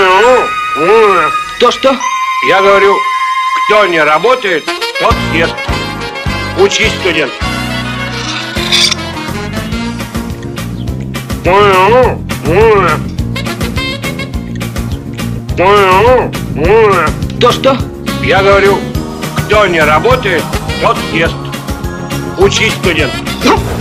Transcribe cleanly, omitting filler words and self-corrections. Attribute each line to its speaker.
Speaker 1: Что?
Speaker 2: Я говорю, кто не работает, тот ест. Учись, студент.
Speaker 1: Что?
Speaker 2: Я говорю, кто не работает, тот ест. Учись, студент.